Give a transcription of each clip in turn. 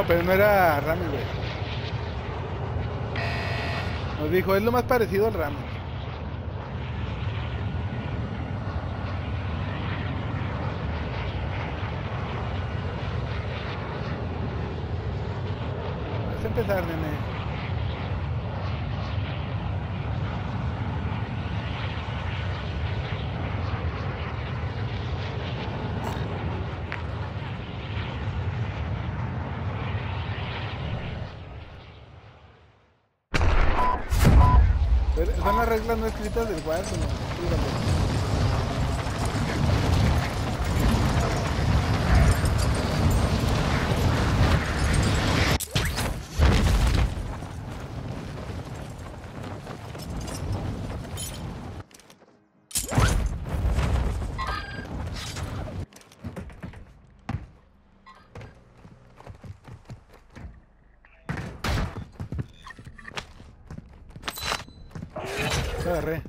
No, pero no era ramen, güey. Nos dijo, es lo más parecido al ramen. Vamos a empezar, nene. Son las reglas no escritas del Warzone, ¿no? Te agarré.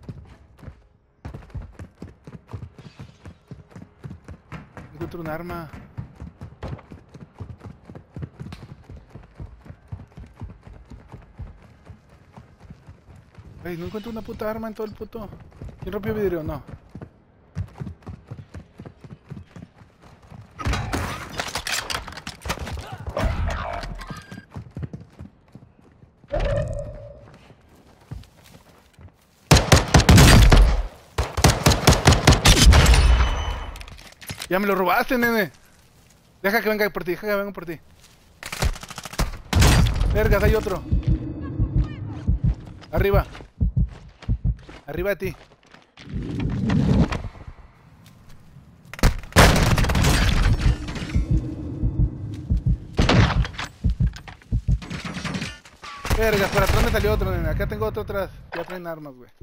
Encuentro un arma. Ey, no encuentro una puta arma en todo el puto. ¿Quién rompió vidrio? No. Ya me lo robaste, nene. Deja que venga por ti, deja que venga por ti. Vergas, hay otro. Arriba. Arriba de ti. Vergas, por atrás me salió otro, nene. Acá tengo otro atrás. Ya traen armas, güey.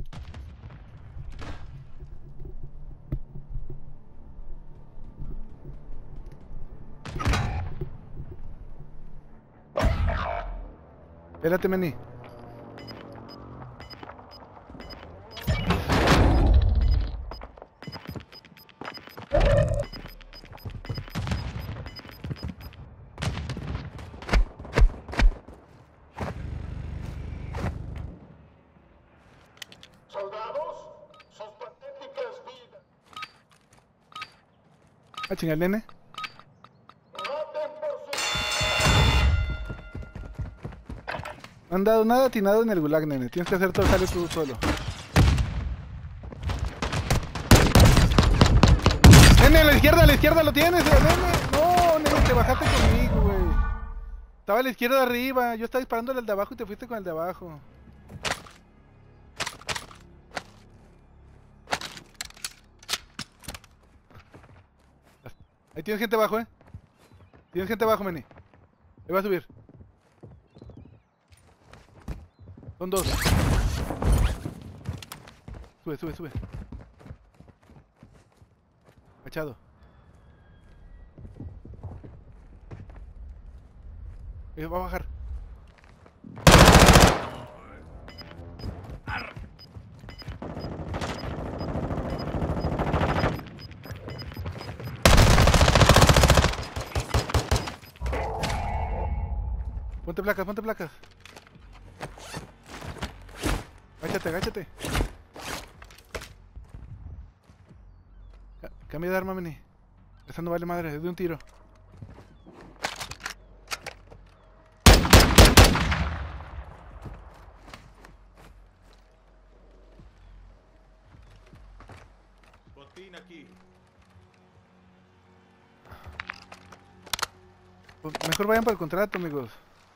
Espérate, Meni. Soldados, sus patéticas vidas. Ah, chinga, el nene. Maten por su... No han dado nada atinado en el gulag, nene. Tienes que hacer todo, sale tú solo. Nene, a la izquierda lo tienes, nene. No, nene, te bajaste conmigo, güey. Estaba a la izquierda de arriba. Yo estaba disparándole al de abajo y te fuiste con el de abajo. Ahí tienes gente abajo, Tienes gente abajo, Meni. Ahí va a subir. Son dos. Sube, sube, sube. Machado. Va a bajar. Ponte placas, ponte placas. Agáchate, agáchate. Cambia de arma, Meni. Esa no vale madre, es de un tiro. Botín aquí. Pues mejor vayan para el contrato, amigos.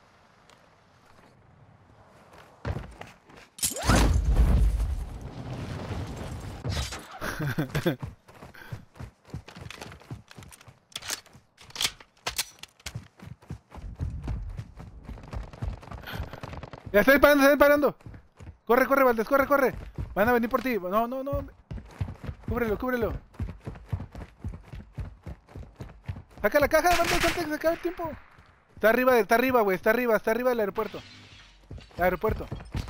Ya está disparando, está disparando. Corre, corre, Valdés, corre, corre. Van a venir por ti. No, no, no. Cúbrelo, cúbrelo. Saca la caja, Valdés, antes que se acabe el tiempo. Está arriba, güey, está arriba del aeropuerto. El aeropuerto.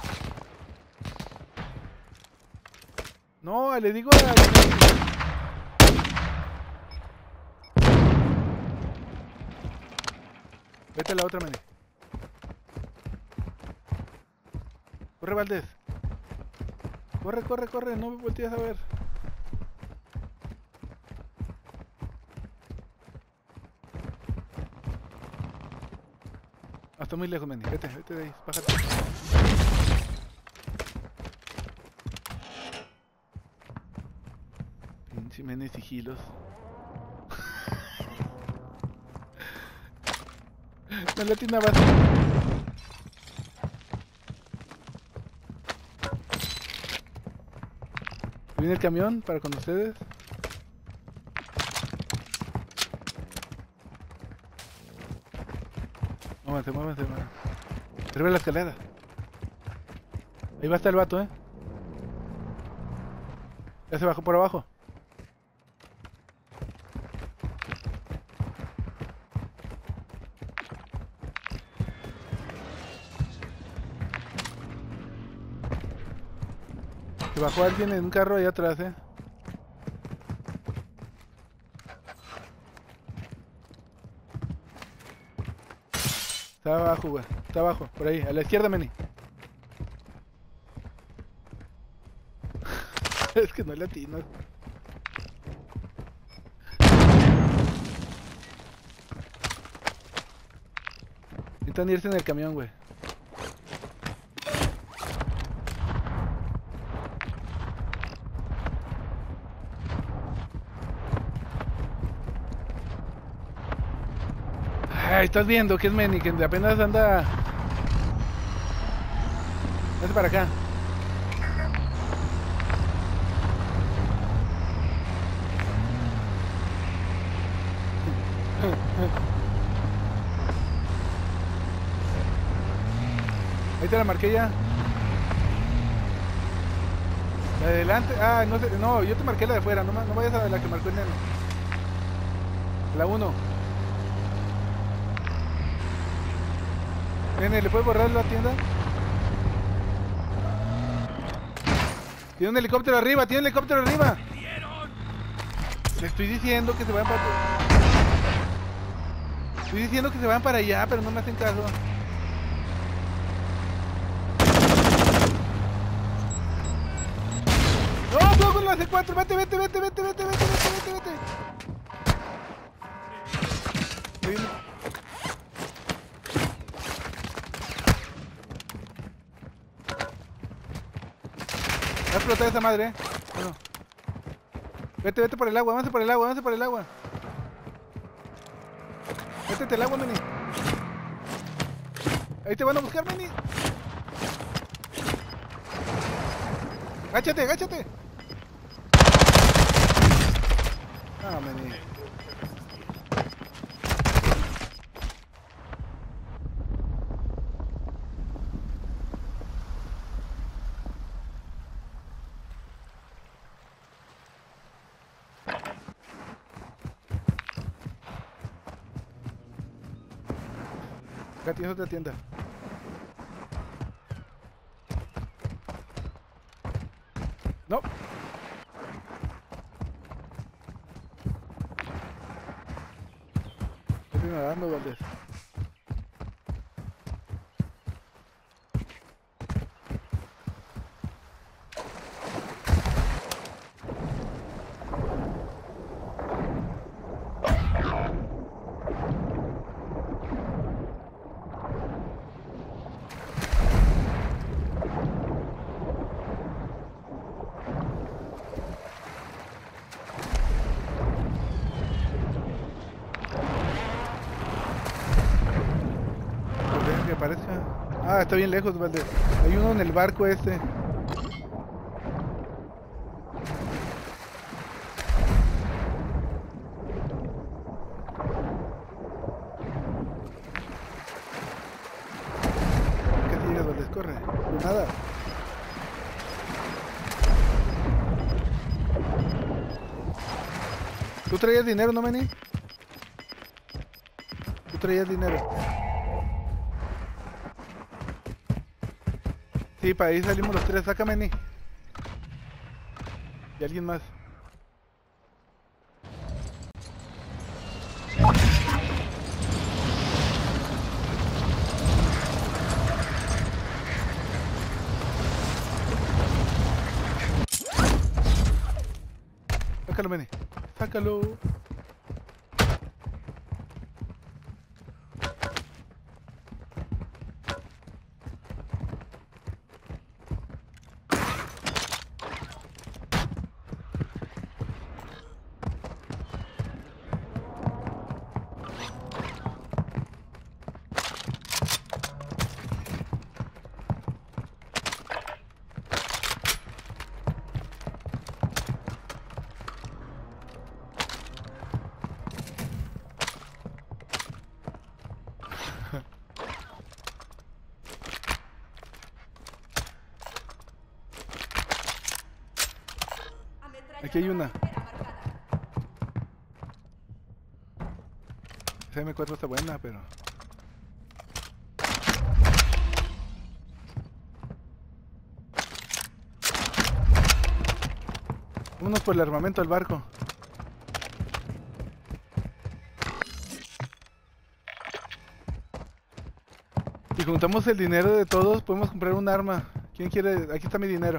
No, le digo a... Vete a la otra, Manny. Corre, Valdés. Corre, corre, corre, no me voltees a ver. Está muy lejos, Manny. Vete, vete de ahí. Bájate. Pinche Manny sigilos. No le atinabas. Viene el camión para con ustedes. Muévanse, muévanse, muévanse. Sirve la escalera. Ahí va a estar el vato, Ya se bajó por abajo. Se bajó alguien en un carro allá atrás, Está abajo, güey. Está abajo, por ahí. A la izquierda, Manny. Es que no le atino. Necesitan irse en el camión, güey. Ay, estás viendo que es Manny, que apenas anda. Vete para acá. Ahí te la marqué ya. La de adelante. Ah, no sé. No, yo te marqué la de afuera. No vayas a la que marcó el neno. La 1. Nene, ¿le puedes borrar la tienda? Tiene un helicóptero arriba, tiene un helicóptero arriba. Le estoy diciendo que se vayan para... Estoy diciendo que se vayan para allá, pero no me hacen caso. ¡No! ¡No con la C4! ¡Vete, vete, vete, vete, vete, vete, vete, vete! Va a explotar esa madre, Bueno. Vete, vete por el agua, avance por el agua, avance por el agua. Métete el agua, Manny. Ahí te van a buscar, Manny. Gáchate, gáchate. Ah, Manny. Acá tienes otra tienda. No. Estoy nadando, Valdés. Que aparezca. Ah, está bien lejos, Valdés. Hay uno en el barco este. ¿Qué te llegas, Valdés? Corre. Pues nada. ¿Tú traías dinero, no, Manny? Tú traías dinero. Sí, para ahí salimos los tres. Sácame, Manny. Y alguien más. Sácalo, Meni. Sácalo. Aquí hay una. Esa M4 está buena, pero... Vámonos por el armamento del barco. Si juntamos el dinero de todos, podemos comprar un arma. ¿Quién quiere? Aquí está mi dinero.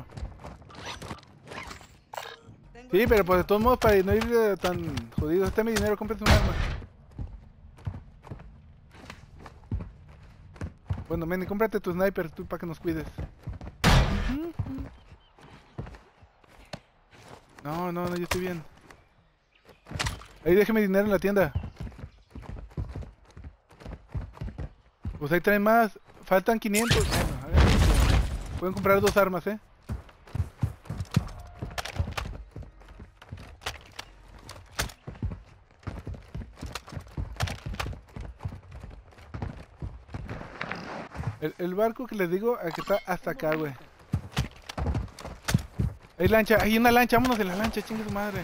Sí, pero pues de todos modos, para no ir tan jodidos, este es mi dinero, cómprate un arma. Bueno, Meni, cómprate tu sniper, tú, para que nos cuides. No, no, no, yo estoy bien. Ahí déjeme dinero en la tienda. Pues ahí traen más, faltan 500. Bueno, a ver. Pueden comprar 2 armas, El barco que les digo, que está hasta acá, güey. Hay lancha, hay una lancha, vámonos de la lancha, chingue su madre.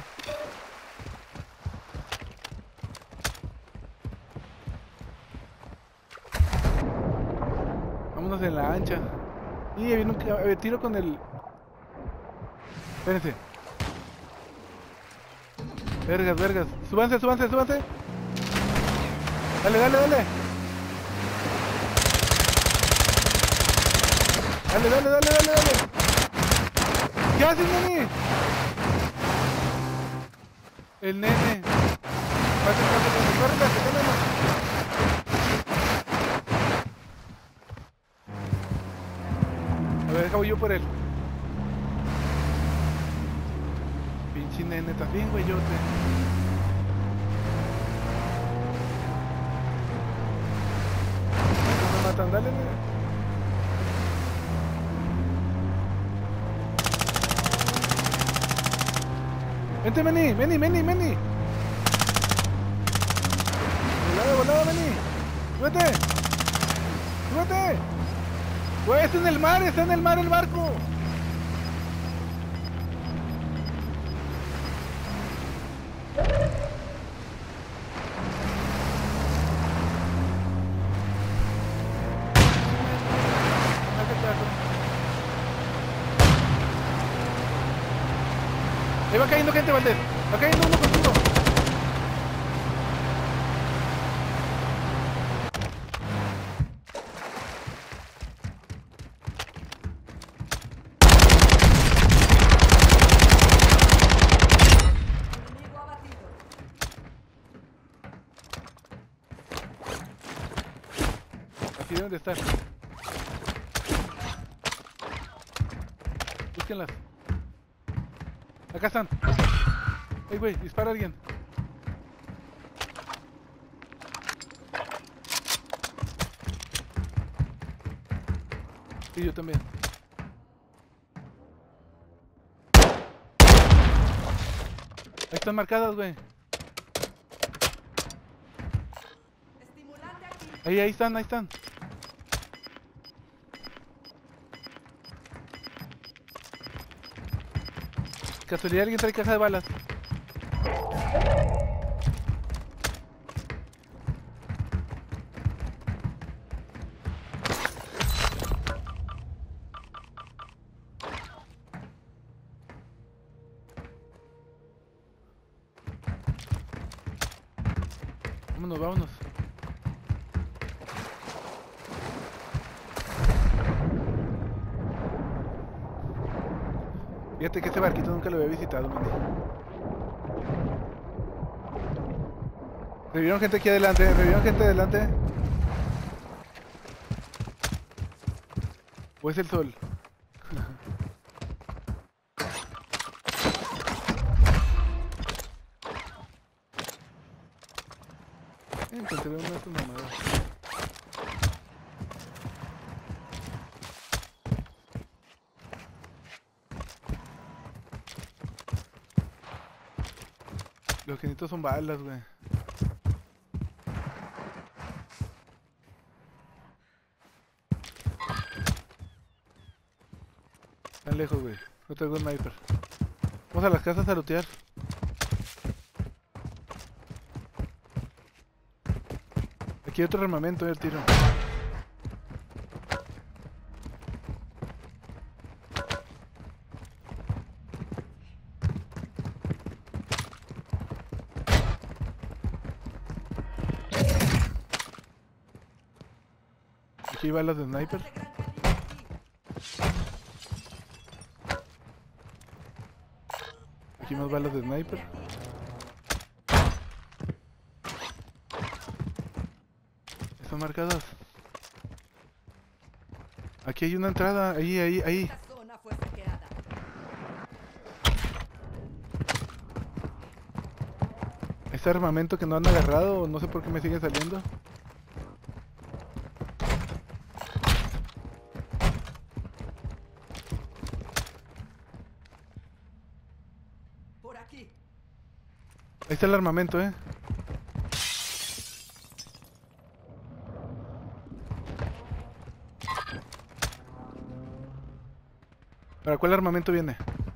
Vámonos de la lancha. Y viene un tiro con el... Espérense. Vergas, vergas. Súbanse, súbanse, súbanse. Dale, dale, dale. Dale, dale, dale, dale, dale. ¿Qué haces, nene? El nene. Pase, pase, pase, corre, pase, a ver, acabo yo por él. Pinche nene, estás bien, güeyote. No me matan, dale, nene. Vente, Meni, Meni, Meni, Meni. Volada, volada, Meni. Súbete. Súbete. Güey, está en el mar el barco. Ahí va cayendo gente, Valdés. Va cayendo uno contigo. Enemigo abatido. Aquí deben de estar. Búsquenlas. Acá están. Ey, güey, dispara a alguien. Sí, yo también. Ahí están marcadas, güey. Estimulante aquí. Ahí están, ahí están. Casualidad, alguien trae caja de balas. Vámonos, vámonos. Fíjate que este barquito nunca lo había visitado, man. Revivieron gente aquí adelante, revivieron gente adelante. ¿O es el sol? Encontré una de tus mamadas. Los que necesito son balas, güey. Están lejos, güey. No traigo sniper. Vamos a las casas a lootear. Aquí hay otro armamento, el tiro. Aquí hay balas de sniper. Aquí más balas de sniper. Están marcadas. Aquí hay una entrada. Ahí. Esta zona fue saqueada. Este armamento que no han agarrado, no sé por qué me sigue saliendo. Por aquí. Ahí está el armamento, ¿Para cuál armamento viene?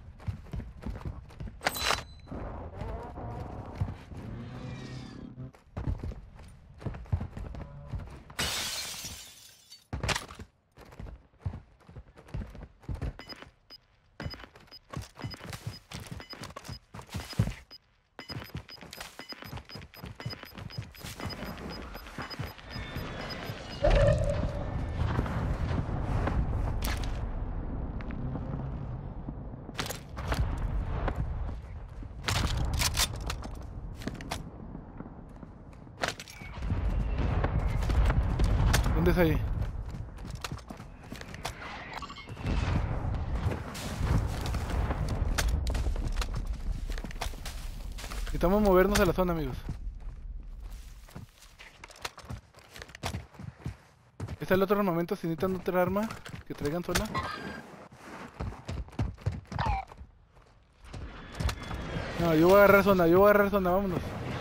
¿Dónde es ahí? Necesitamos movernos a la zona, amigos. Está el otro armamento, si necesitan otra arma que traigan sola. No, yo voy a agarrar zona, vámonos.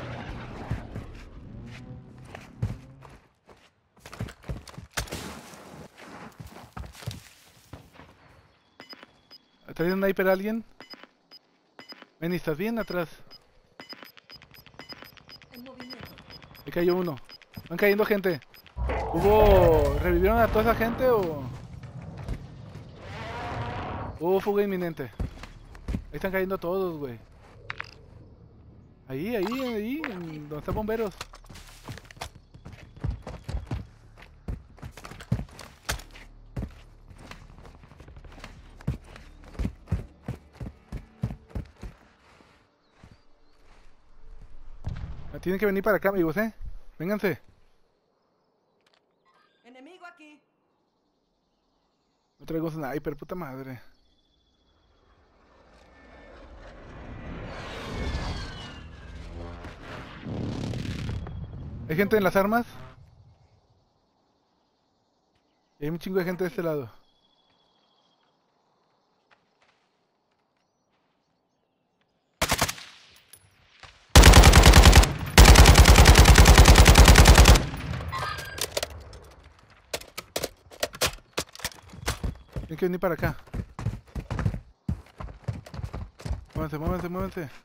¿Trae un sniper a alguien? Ven, ¿estás bien atrás? En movimiento. Me cayó uno. Van cayendo gente. ¿Revivieron a toda esa gente o...? Hubo fuga inminente. Ahí están cayendo todos, güey. Ahí, donde están bomberos. Tienen que venir para acá, amigos, Vénganse. Enemigo aquí. No traigo sniper, puta madre. ¿Hay gente en las armas? Y hay un chingo de gente de este lado. Tienen que venir para acá. Muévanse.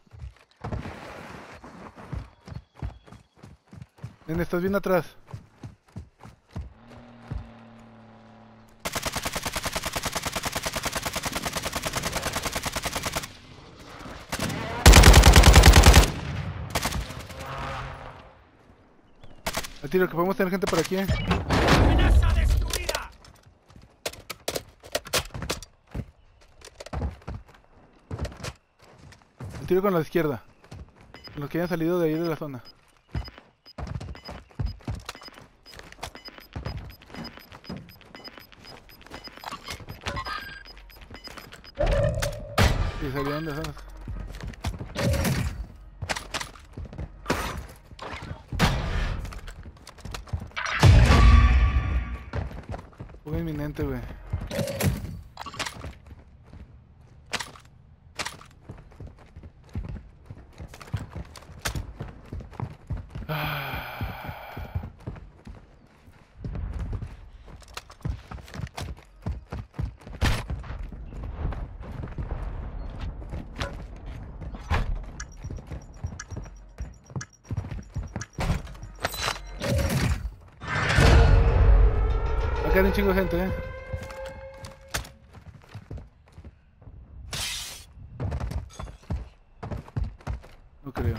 Ven, estás bien atrás. Al tiro, que podemos tener gente por aquí, ¡Amenaza destruida! Al tiro con la izquierda. Los que hayan salido de ahí de la zona. Y salieron de zonas. Fuga inminente, güey. Acá hay un chingo de gente, No creo.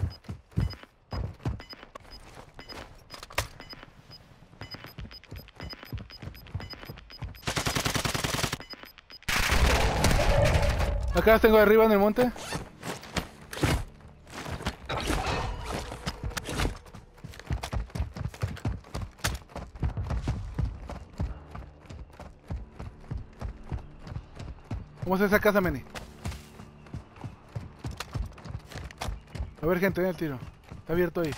Acá las tengo arriba en el monte. ¿Cómo es esa casa, Meni? A ver, gente, ven el tiro. Está abierto ahí.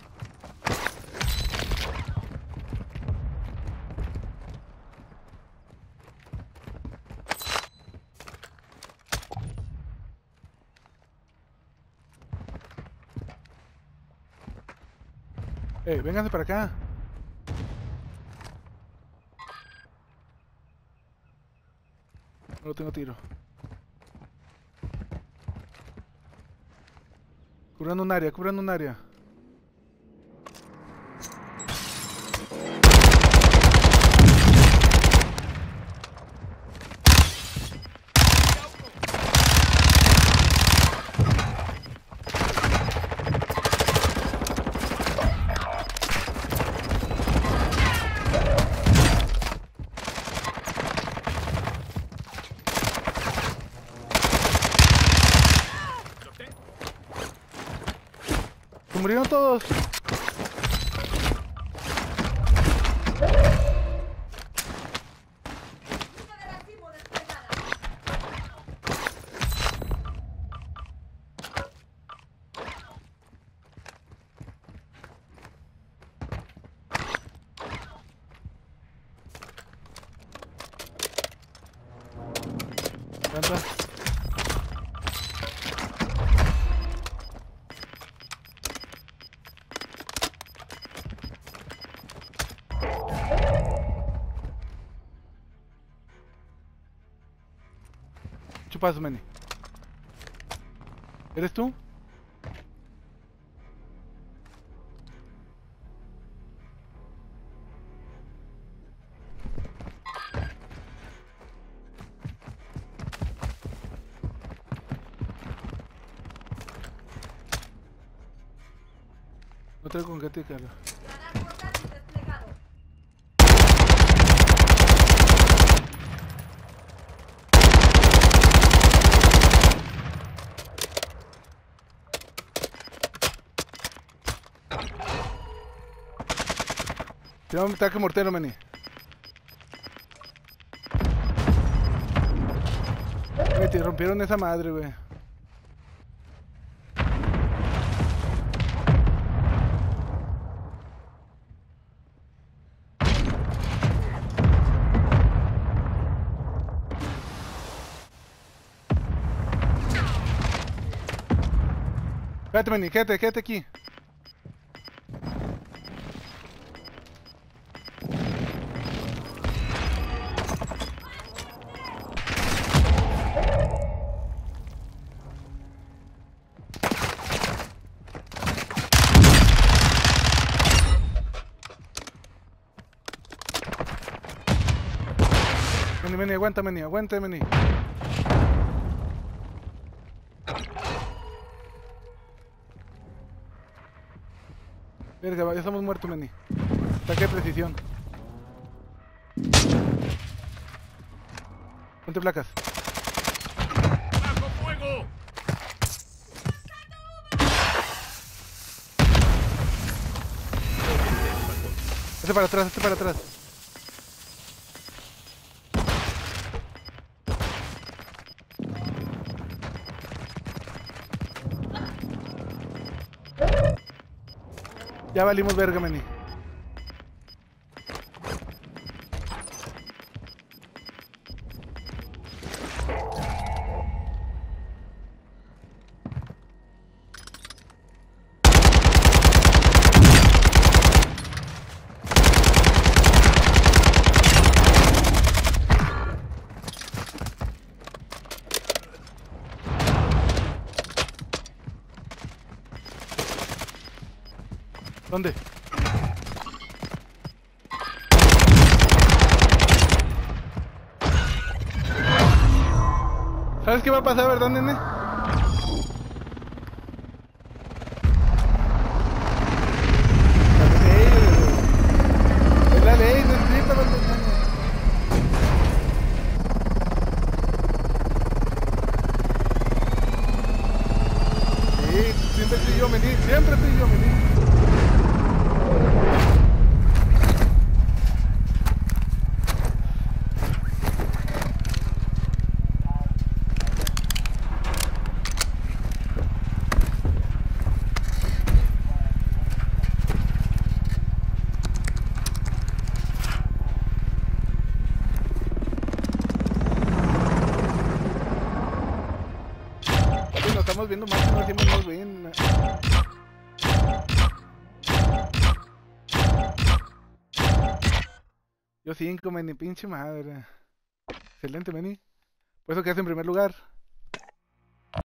Vénganse para acá. No tengo tiro. Cubrando un área, cubrando un área. Se murieron todos. Anda. Chupazo, Meni. ¿Eres tú? No tengo con qué te cargar. Radar portátil desplegado. Tiene un ataque mortero, Meni. Te rompieron esa madre, güey. Quédate, Meni, quédate aquí. Meni, aguanta, Meni, aguanta, Meni. Verga, ya estamos muertos, Meni. Ataque de precisión. Ponte placas. ¡Bajo fuego! Hazte para atrás, hazte para atrás. Ya valimos verga, Manny. ¿Dónde? ¿Sabes qué va a pasar, verdad, nene? Es la ley, no es grita, nene. Sí, siempre tú y yo, Mení, siempre tú y yo, Mení. Nos estamos viendo más, no hacemos más bien. Yo 5, Manny, pinche madre. Excelente, Manny. Por eso quedaste en primer lugar.